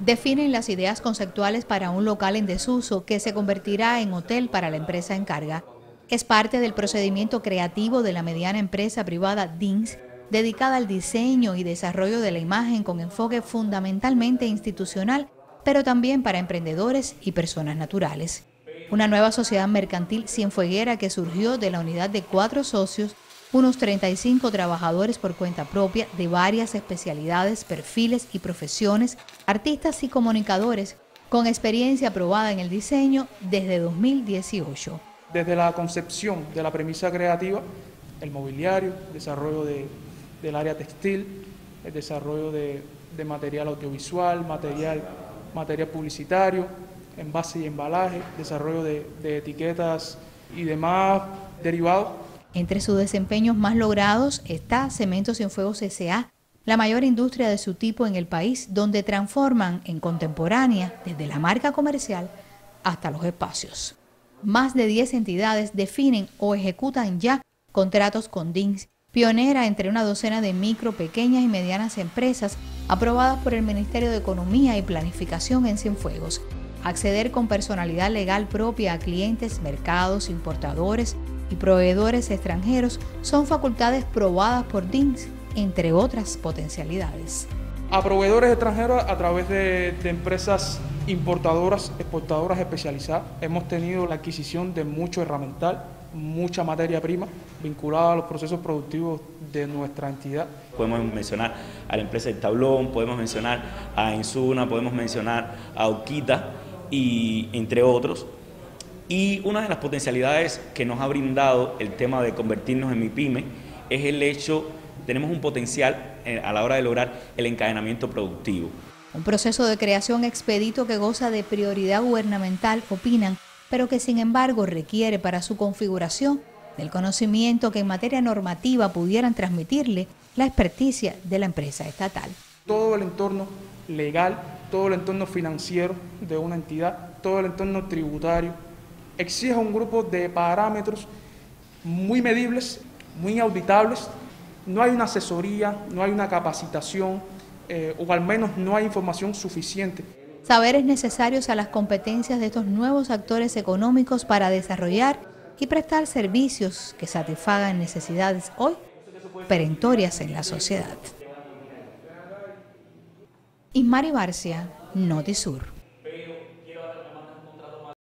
definen las ideas conceptuales para un local en desuso que se convertirá en hotel para la empresa en carga. Es parte del procedimiento creativo de la mediana empresa privada DINS, dedicada al diseño y desarrollo de la imagen con enfoque fundamentalmente institucional, pero también para emprendedores y personas naturales. Una nueva sociedad mercantil cienfueguera que surgió de la unidad de 4 socios, unos 35 trabajadores por cuenta propia de varias especialidades, perfiles y profesiones, artistas y comunicadores, con experiencia probada en el diseño desde 2018. Desde la concepción de la premisa creativa, el mobiliario, el desarrollo del área textil, el desarrollo de material audiovisual, material publicitario, envase y embalaje, desarrollo de etiquetas y demás derivados. Entre sus desempeños más logrados está Cementos Cienfuegos S.A., la mayor industria de su tipo en el país, donde transforman en contemporánea desde la marca comercial hasta los espacios. Más de 10 entidades definen o ejecutan ya contratos con DINS, pionera entre una docena de micro, pequeñas y medianas empresas aprobadas por el Ministerio de Economía y Planificación en Cienfuegos. Acceder con personalidad legal propia a clientes, mercados, importadores y proveedores extranjeros son facultades probadas por DINS, entre otras potencialidades. A proveedores extranjeros a través de empresas importadoras, exportadoras especializadas. Hemos tenido la adquisición de mucho herramental, mucha materia prima vinculada a los procesos productivos de nuestra entidad. Podemos mencionar a la empresa del Tablón, podemos mencionar a Insuna, podemos mencionar a Uquita, y entre otros. Y una de las potencialidades que nos ha brindado el tema de convertirnos en MIPYME es el hecho, tenemos un potencial a la hora de lograr el encadenamiento productivo. Un proceso de creación expedito que goza de prioridad gubernamental, opinan, pero que sin embargo requiere para su configuración del conocimiento que en materia normativa pudieran transmitirle la experticia de la empresa estatal. Todo el entorno legal, todo el entorno financiero de una entidad, todo el entorno tributario, exige un grupo de parámetros muy medibles, muy auditables. No hay una asesoría, no hay una capacitación, o al menos no hay información suficiente. Saberes necesarios a las competencias de estos nuevos actores económicos para desarrollar y prestar servicios que satisfagan necesidades hoy perentorias en la sociedad. Ismari Barcia, Notisur.